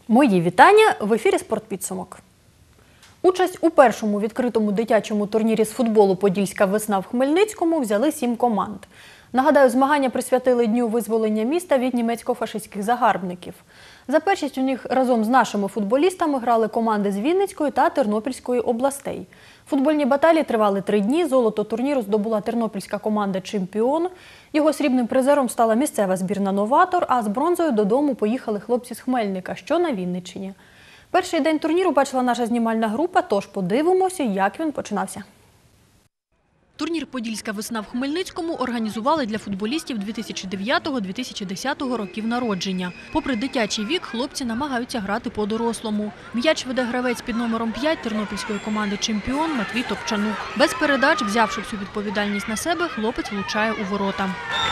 Мої вітання! В ефірі «Спортпідсумок». Участь у першому відкритому дитячому турнірі з футболу «Подільська весна» в Хмельницькому взяли 7 команд. Нагадаю, змагання присвятили Дню визволення міста від німецько-фашистських загарбників. За першість у них разом з нашими футболістами грали команди з Вінницької та Тернопільської областей. Футбольні баталії тривали 3 дні. Золото турніру здобула тернопільська команда «Чемпіон». Його срібним призером стала місцева збірна «Новатор», а з бронзою додому поїхали хлопці з Хмельника, що на Вінниччині. Перший день турніру бачила наша знімальна група, тож подивимося, як він починався. Турнір «Подільська весна» в Хмельницькому організували для футболістів 2009-2010 років народження. Попри дитячий вік, хлопці намагаються грати по-дорослому. М'яч веде гравець під номером 5 тернопільської команди «Чемпіон» Матвій Топчанук. Без передач, взявши всю відповідальність на себе, хлопець влучає у ворота.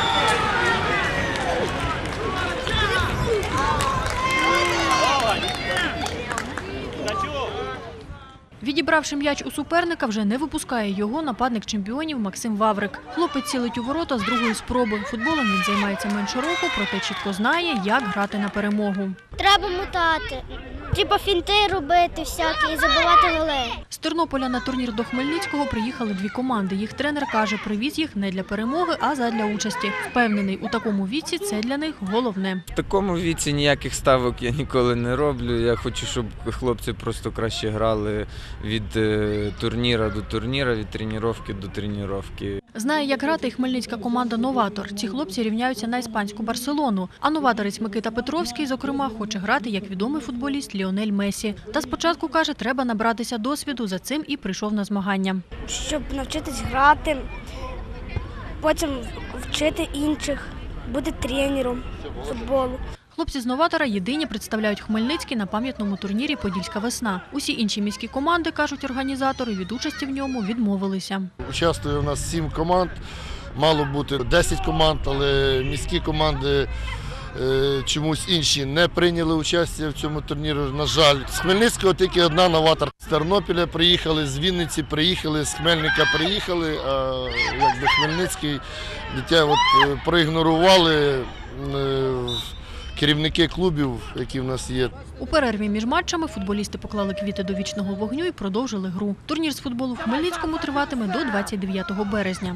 Відібравши м'яч у суперника, вже не випускає його нападник «Чемпіонів» Максим Ваврик. Хлопець цілить у ворота з другої спроби. Футболом він займається менше року, проте чітко знає, як грати на перемогу. Треба мотати, фінти робити всякі і забивати голи. З Тернополя на турнір до Хмельницького приїхали 2 команди. Їх тренер каже, привіз їх не для перемоги, а задля участі. Впевнений, у такому віці це для них головне. В такому віці ніяких ставок я ніколи не роблю. Я хочу, щоб хлопці просто краще грали від турніра до турніра, від тренування до тренування. Знає, як грати і хмельницька команда «Новатор». Ці хлопці рівняються на іспанську «Барселону». А новаторець Микита Петровський, зокрема, хоче грати як відомий футболіст Ліонель Месі. Та спочатку, каже, треба набратися досвіду, за цим і прийшов на змагання. Щоб навчитись грати, потім вчити інших, бути тренером футболу. Хлопці з «Новатора» єдині представляють Хмельницький на пам'ятному турнірі «Подільська весна». Усі інші міські команди, кажуть організатори, від участі в ньому відмовилися. Участвує у нас 7 команд, мало бути 10 команд, але міські команди чомусь інші не прийняли участь в цьому турнірі, на жаль. З Хмельницького тільки одна «Новатор». З Тернополя приїхали, з Вінниці приїхали, з Хмельника приїхали, а якби Хмельницький дитя проігнорували керівники клубів, які в нас є. У перерві між матчами футболісти поклали квіти до вічного вогню і продовжили гру. Турнір з футболу в Хмельницькому триватиме до 29 березня.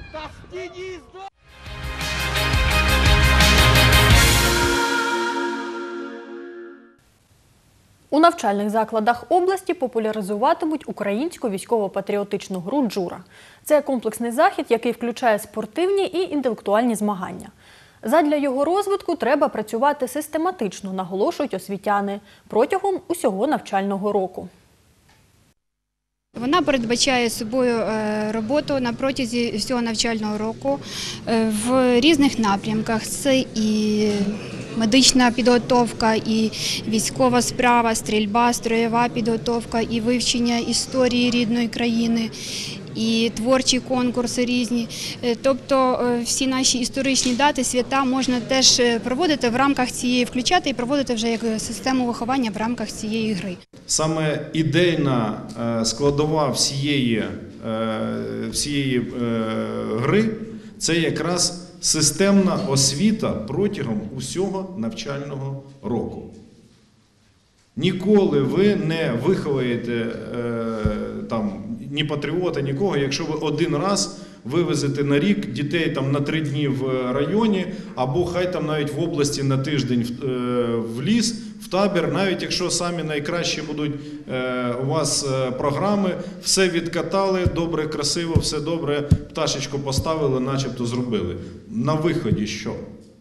У навчальних закладах області популяризуватимуть українську військово-патріотичну гру «Джура». Це комплексний захід, який включає спортивні і інтелектуальні змагання. Задля його розвитку треба працювати систематично, наголошують освітяни, протягом усього навчального року. Вона передбачає собою роботу на протязі всього навчального року в різних напрямках. Це і медична підготовка, і військова справа, стрільба, строєва підготовка, і вивчення історії рідної країни, і творчі конкурси різні. Тобто всі наші історичні дати, свята можна теж проводити в рамках цієї, включати і проводити вже як систему виховання в рамках цієї гри. Саме ідейна складова всієї гри – це якраз системна освіта протягом усього навчального року. Ніколи ви не виховаєте ні патріота, нікого, якщо ви один раз вивезете на рік дітей на 3 дні в районі, або хай навіть в області на тиждень в ліс, в табір, навіть якщо самі найкращі будуть у вас програми, все відкатали, добре, красиво, все добре, пташечку поставили, начебто зробили. На виході що?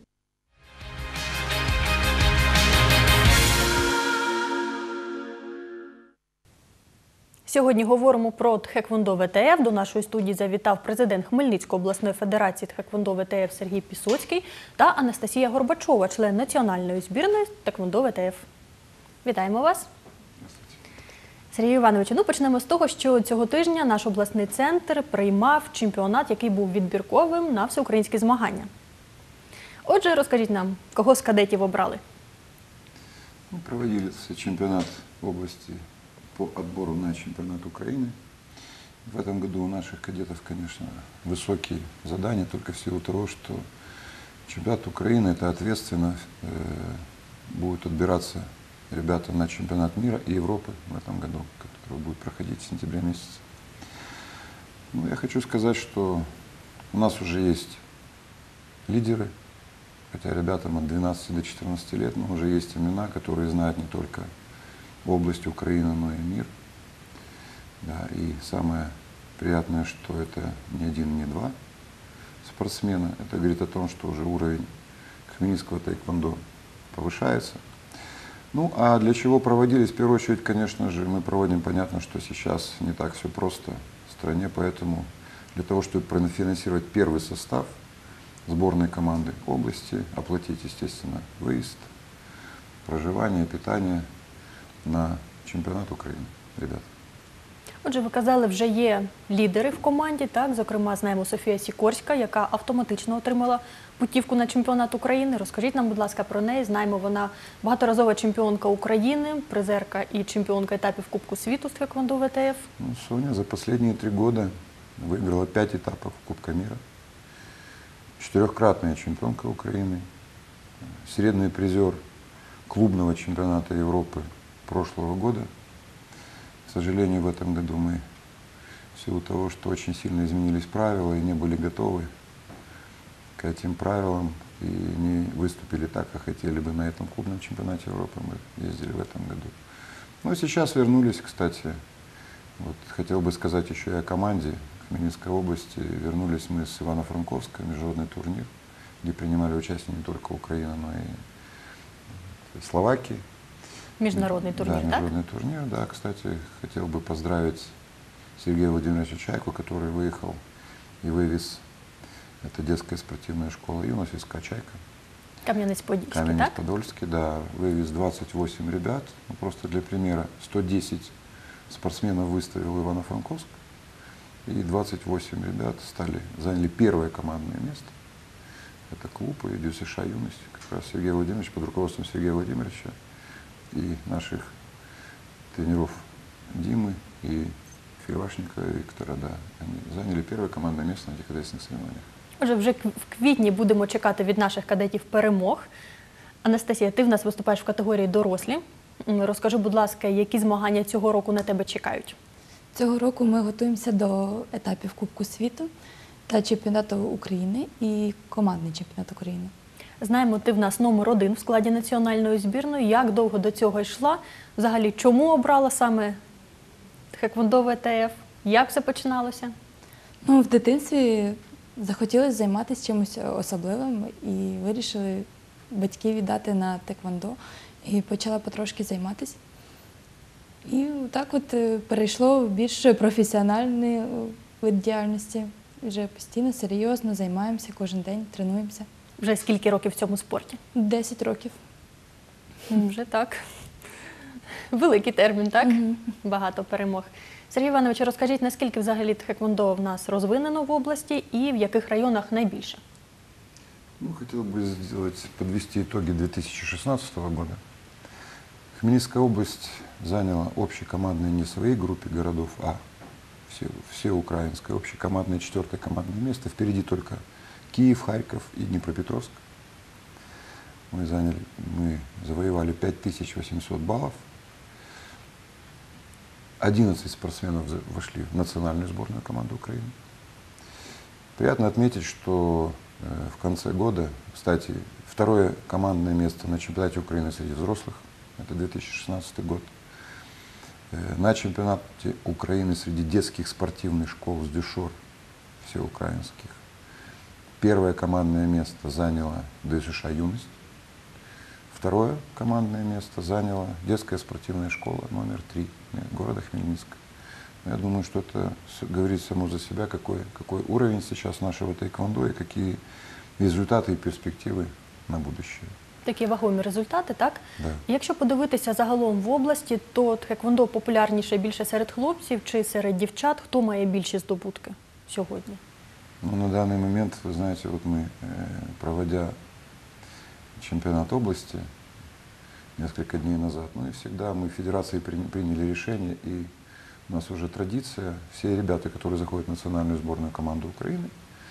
Сьогодні говоримо про Тхеквондо ВТФ. До нашої студії завітав президент Хмельницької обласної федерації Тхеквондо ВТФ Сергій Пісоцький та Анастасія Горбачова, член національної збірної Тхеквондо ВТФ. Вітаємо вас. Сергію Івановичу, почнемо з того, що цього тижня наш обласний центр приймав чемпіонат, який був відбірковим на всеукраїнські змагання. Отже, розкажіть нам, кого з кадетів обрали? Проводился чемпионат области по отбору на чемпионат Украины. В этом году у наших кадетов, конечно, высокие задания, только в силу того, что чемпионат Украины – это ответственно, будет отбираться ребята на чемпионат мира и Европы в этом году, который будет проходить в сентябре месяце. Ну, я хочу сказать, что у нас уже есть лидеры, хотя ребятам от 12 до 14 лет, но уже есть имена, которые знают не только область Украины, но и мир. Да, и самое приятное, что это не один, не два спортсмена. Это говорит о том, что уже уровень хмельницкого таэквондо повышается. Ну, а для чего проводились? В первую очередь, конечно же, мы проводим, понятно, что сейчас не так все просто в стране, поэтому для того, чтобы профинансировать первый состав сборной команды области, оплатить, естественно, выезд, проживание, питание на чемпіонат України, ребята. Отже, ви казали, вже є лідери в команді, так? Зокрема, знаємо Софія Сікорська, яка автоматично отримала путівку на чемпіонат України. Розкажіть нам, будь ласка, про неї. Знаємо, вона багаторазова чемпіонка України, призерка і чемпіонка етапів Кубку світу з тхеквондо ВТФ. Ну, Соня за последние 3 года выиграла 5 этапов Кубка мира, 4-кратная чемпионка Украины, серебряный призер клубного чемпионата Европы прошлого года. К сожалению, в этом году мы, в силу того, что очень сильно изменились правила и не были готовы к этим правилам и не выступили так, как хотели бы на этом клубном чемпионате Европы, мы ездили в этом году. Ну, сейчас вернулись, кстати, вот хотел бы сказать еще и о команде Хмельницкой области. Вернулись мы с Ивано-Франковска, международный турнир, где принимали участие не только Украина, но и Словакия. Міжнародний турнір, да, так? международный турнир, да. Кстати, хотел бы поздравить Сергея Владимировича Чайку, который выехал и вывез, это детская спортивная школа юношеская «Чайка». Кам'янець-Подільський, так? Кам'янець-Подольский, да, вывез 28 ребят. Ну, просто для примера, 110 спортсменов выставил Ивано-Франковск, и 28 ребят заняли первое командное место. Это клуб и ДЮСШ «Юность», как раз Сергей Владимирович, под руководством Сергея Владимировича и наших тренеров Димы и Филашникова Виктора, да, они заняли первое командное место на этих кадетских соревнованиях. Отже, вже в квітні будемо чекати від наших кадетів перемог. Анастасія, ти в нас виступаєш в категорії дорослі. Розкажи, будь ласка, які змагання цього року на тебе чекають? Цього року ми готуємося до етапів Кубку світу та чемпіонату України і командний чемпіонат України. Знаємо, ти в нас номер 1 в складі національної збірної. Як довго до цього йшла? Взагалі, чому обрала саме тхеквондо ВТФ? Як все починалося? Ну, в дитинстві захотілося займатися чимось особливим і вирішили батьки віддати на тхеквондо і почала потрошки займатися. І так от перейшло в більш професіональний вид діяльності. Вже постійно, серйозно займаємося, кожен день тренуємося. Вже скільки років в цьому спорті? 10 років. Вже так. Великий термін, так? Багато перемог. Сергій Іванович, розкажіть, наскільки взагалі тхеквондо в нас розвинено в області і в яких районах найбільше? Ну, хотел бы подвести итоги 2016 года. Хмельницкая область заняла общекомандное не в своей группе городов, а всеукраинское общекомандное 4-е командное место. Впереди только Киев, Харьков и Днепропетровск. Мы завоевали 5800 баллов. 11 спортсменов вошли в национальную сборную команду Украины. Приятно отметить, что в конце года, кстати, 2-е командное место на чемпионате Украины среди взрослых, это 2016 год. На чемпионате Украины среди детских спортивных школ с дюшор всеукраинских 1-е командное место заняла ДЮСШ «Юность». 2-е командное место заняла детская спортивная школа номер 3 города Хмельницка. Я думаю, что это говорит само за себя, какой уровень сейчас нашего таэквондо и какие результаты и перспективы на будущее. Такі вагомі результати, так? Да. Якщо подивитися загалом в області, то тхеквондо популярніше більше серед хлопців чи серед дівчат? Хто має більші здобутки сьогодні? Ну, на данный момент, вы знаете, вот мы, проводя чемпионат области несколько дней назад, ну и всегда мы в федерации приняли решение, и у нас уже традиция, все ребята, которые заходят в национальную сборную команду Украины,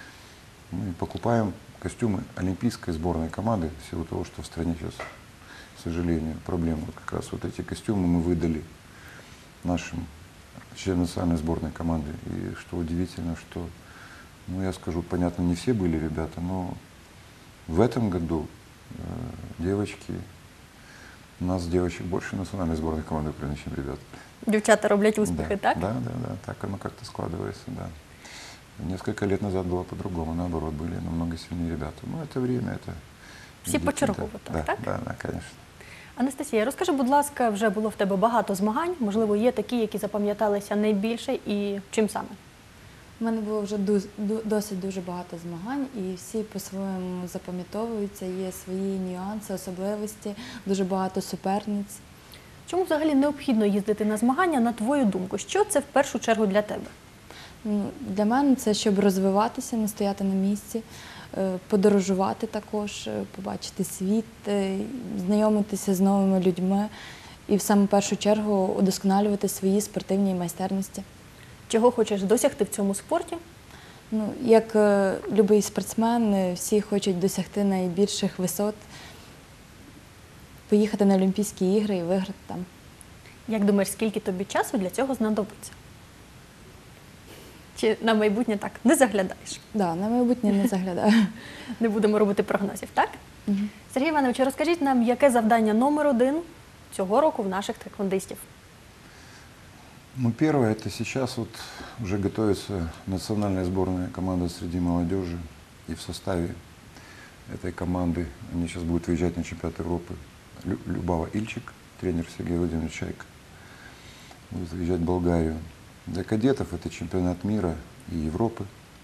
мы покупаем костюмы олимпийской сборной команды, в силу того, что в стране сейчас сожалению, проблема. Вот как раз вот эти костюмы мы выдали нашим членам национальной сборной команды. И что удивительно, что, ну я скажу, понятно, не все были ребята, но в этом году девочки, у нас девочек больше национальной сборной команды Украины, чем ребят. Дівчата роблять успіхи, так? Да, так оно как-то складывается, да. Несколько лет назад было по-другому, наоборот, были намного сильнее ребята. Ну, это время, это... Всі почергово, да, так? Да, конечно. Анастасія, розкажи, будь ласка, вже було в тебе багато змагань, можливо, є такі, які запам'яталися найбільше, і чим саме? У мене було вже досить дуже багато змагань, і всі по-своєму запам'ятовуються, є свої нюанси, особливості, дуже багато суперниць. Чому взагалі необхідно їздити на змагання, на твою думку? Що це в першу чергу для тебе? Для мене це, щоб розвиватися, не стояти на місці, подорожувати також, побачити світ, знайомитися з новими людьми і в саму першу чергу удосконалювати свої спортивні майстерності. Чого хочеш досягти в цьому спорті? Ну, як будь-який спортсмен, всі хочуть досягти найбільших висот, поїхати на Олімпійські ігри і виграти там. Як думаєш, скільки тобі часу для цього знадобиться? Чи на майбутнє так не заглядаєш? Да, на майбутнє не заглядаю. Не будемо робити прогнозів, так? Мгм. Сергій Іванович, розкажіть нам, яке завдання номер 1 цього року в наших тхеквондистів? Ну, первое, это сейчас вот уже готовится национальная сборная команда среди молодежи. И в составе этой команды они сейчас будут выезжать на чемпионат Европы. Любава Ильчик, тренер Сергей Владимирович Чайка, будет выезжать в Болгарию. Для кадетов это чемпионат мира и Европы.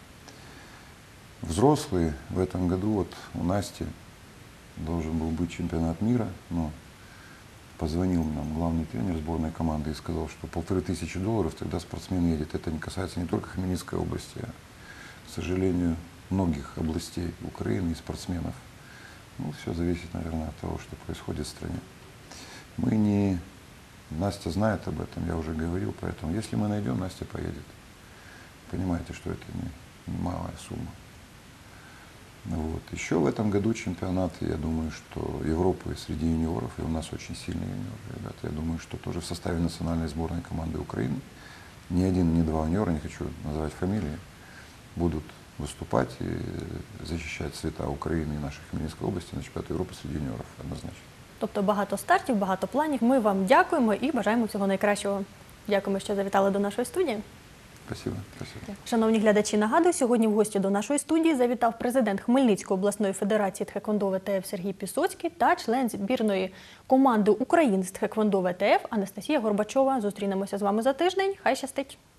Взрослые в этом году, вот у Насти должен был быть чемпионат мира, но позвонил нам главный тренер сборной команды и сказал, что $1500 тогда спортсмен едет. Это не касается не только Хмельницкой области, а, к сожалению, многих областей Украины и спортсменов. Ну, все зависит, наверное, от того, что происходит в стране. Мы не... Настя знает об этом, я уже говорил, поэтому если мы найдем, Настя поедет. Понимаете, что это не малая сумма. Вот. Еще в этом году чемпионат, я думаю, что Европы среди юниоров, и у нас очень сильные юниоры, ребята, я думаю, что тоже в составе национальной сборной команды Украины ни один, ни два юниора, не хочу называть фамилии, будут выступать и защищать цвета Украины и нашей Хмельницкой области на чемпионате Европы среди юниоров, однозначно. Тобто багато стартів, багато планів. Ми вам дякуємо і бажаємо всього найкращого. Дякуємо, що завітали до нашої студії. Спасибо. Спасибо. Шановні глядачі, нагадую, сьогодні в гості до нашої студії завітав президент Хмельницької обласної федерації тхеквондо ВТФ Сергій Пісоцький та член збірної команди України з тхеквондо ВТФ Анастасія Горбачова. Зустрінемося з вами за тиждень. Хай щастить!